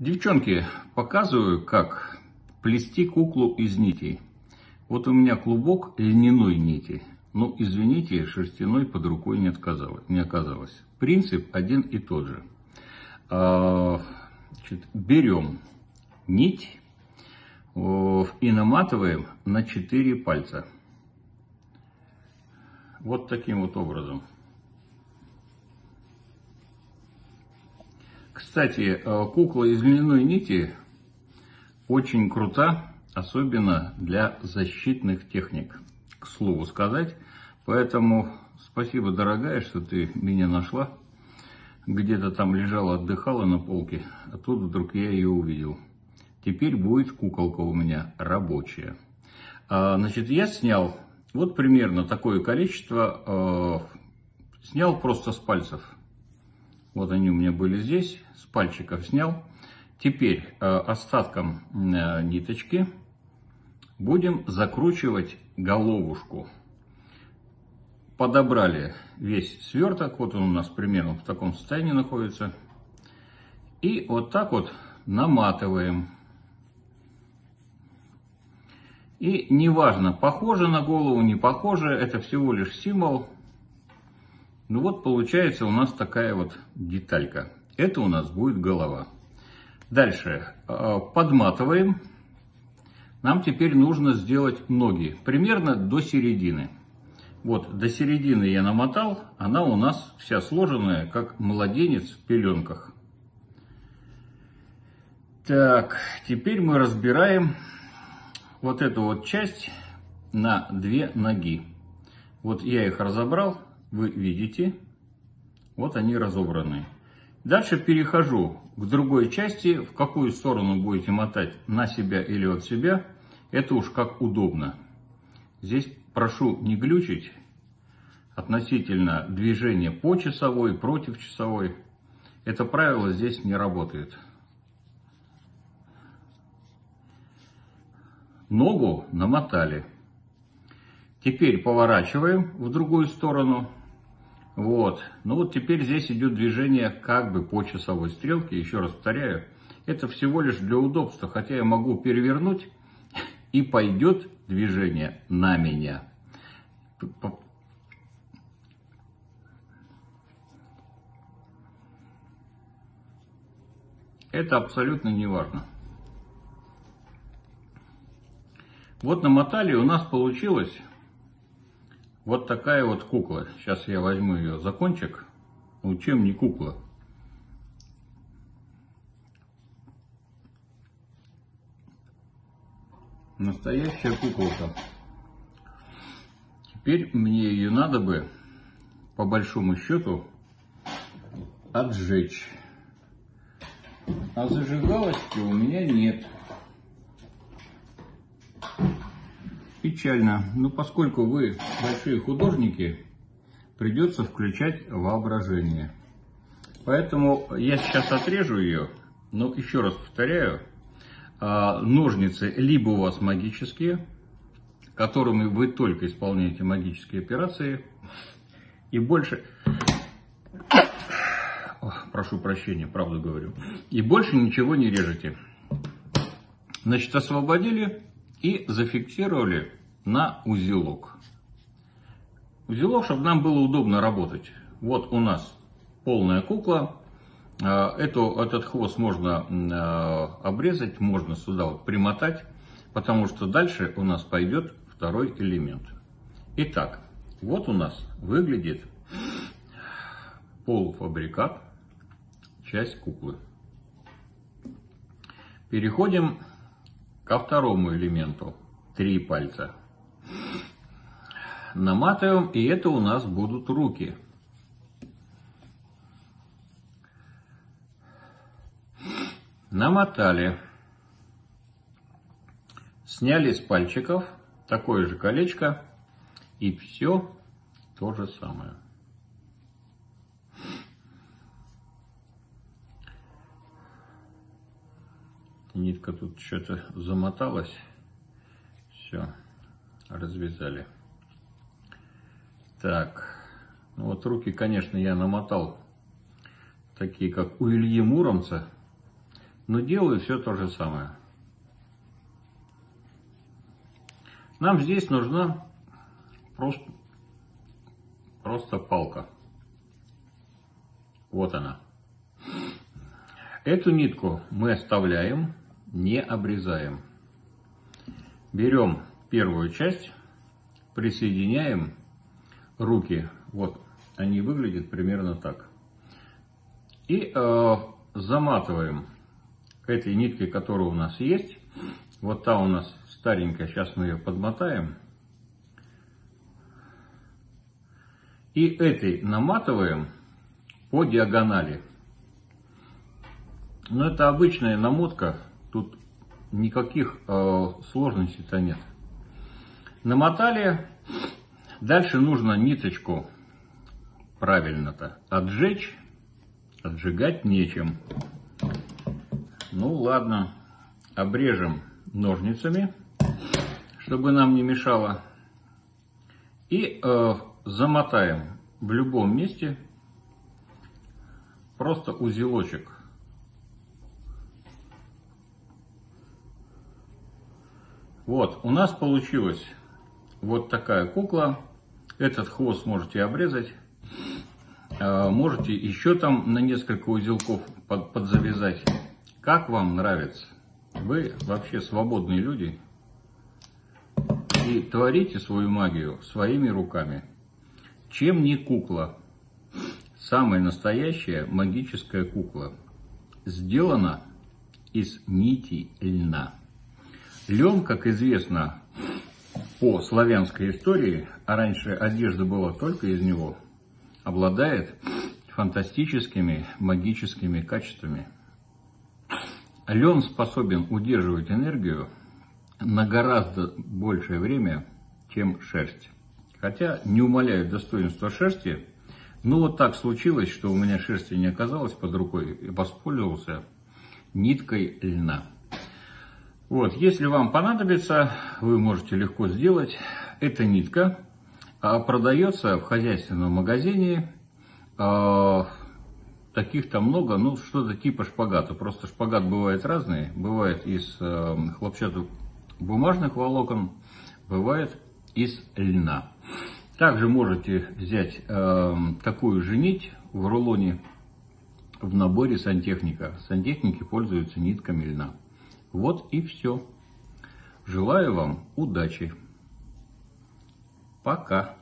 Девчонки, показываю, как плести куклу из нитей. Вот у меня клубок льняной нити. Ну, извините, шерстяной под рукой не оказалось. Принцип один и тот же. Берем нить и наматываем на 4 пальца. Вот таким вот образом. Кстати, кукла из льняной нити очень крута, особенно для защитных техник, к слову сказать. Поэтому спасибо, дорогая, что ты меня нашла. Где-то там лежала, отдыхала на полке, а тут вдруг я ее увидел. Теперь будет куколка у меня рабочая. Значит, я снял вот примерно такое количество, снял просто с пальцев. Вот они у меня были здесь, с пальчиков снял. Теперь остатком ниточки будем закручивать головушку. Подобрали весь сверток, вот он у нас примерно в таком состоянии находится. И вот так вот наматываем. И неважно, похоже на голову, не похоже, это всего лишь символ. Ну вот получается у нас такая вот деталька. Это у нас будет голова. Дальше подматываем. Нам теперь нужно сделать ноги примерно до середины. Вот до середины я намотал. Она у нас вся сложенная, как младенец в пеленках. Так, теперь мы разбираем вот эту вот часть на 2 ноги. Вот я их разобрал. Вы видите, вот они разобраны. Дальше перехожу к другой части. В какую сторону будете мотать, на себя или от себя, это уж как удобно. Здесь прошу не глючить относительно движения по часовой, против часовой. Это правило здесь не работает. Ногу намотали. Теперь поворачиваем в другую сторону. Вот. Ну вот теперь здесь идет движение как бы по часовой стрелке. Еще раз повторяю, это всего лишь для удобства. Хотя я могу перевернуть, и пойдет движение на меня. Это абсолютно не важно. Вот намотали, у нас получилось вот такая вот кукла. Сейчас я возьму ее за кончик. Ну, чем не кукла? Настоящая куколка. Теперь мне ее надо бы, по большому счету, отжечь. А зажигалочки у меня нет. Печально, но поскольку вы большие художники, придется включать воображение. Поэтому я сейчас отрежу ее, но еще раз повторяю, ножницы либо у вас магические, которыми вы только исполняете магические операции, и больше, прошу прощения, правду говорю, и больше ничего не режете. Значит, освободили и зафиксировали на узелок. Узелок, чтобы нам было удобно работать. Вот у нас полная кукла. Этот хвост можно обрезать, можно сюда вот примотать, потому что дальше у нас пойдет второй элемент. Итак, вот у нас выглядит полуфабрикат, часть куклы. Переходим ко второму элементу. 3 пальца. Наматываем, и это у нас будут руки. Намотали. Сняли с пальчиков такое же колечко. И все то же самое. Нитка тут что-то замоталась. Все, развязали. Так, ну вот руки, конечно, я намотал такие, как у Ильи Муромца. но делаю все то же самое. Нам здесь нужна просто палка. Вот она. Эту нитку мы оставляем, не обрезаем. Берем первую часть, присоединяем руки. Вот, они выглядят примерно так. И заматываем этой ниткой, которая у нас есть. Вот та у нас старенькая, сейчас мы ее подмотаем. И этой наматываем по диагонали. Но это обычная намотка, тут никаких сложностей-то нет. Намотали, дальше нужно ниточку правильно-то отжечь, отжигать нечем. Ну ладно, обрежем ножницами, чтобы нам не мешало. И замотаем в любом месте просто узелочек. Вот, у нас получилась вот такая кукла. Этот хвост можете обрезать. Можете еще там на несколько узелков подзавязать. Как вам нравится? Вы вообще свободные люди. И творите свою магию своими руками. Чем не кукла? Самая настоящая магическая кукла. Сделана из нити льна. Лен, как известно по славянской истории, а раньше одежда была только из него, обладает фантастическими магическими качествами. Лен способен удерживать энергию на гораздо большее время, чем шерсть. Хотя не умаляет достоинства шерсти, но вот так случилось, что у меня шерсти не оказалось под рукой, и воспользовался ниткой льна. Вот, если вам понадобится, вы можете легко сделать. Эта нитка продается в хозяйственном магазине. Таких там много, ну что-то типа шпагата. Просто шпагат бывает разный. Бывает из хлопчатобумажных волокон, бывает из льна. Также можете взять такую же нить в рулоне в наборе сантехника. Сантехники пользуются нитками льна. Вот и все. Желаю вам удачи. Пока.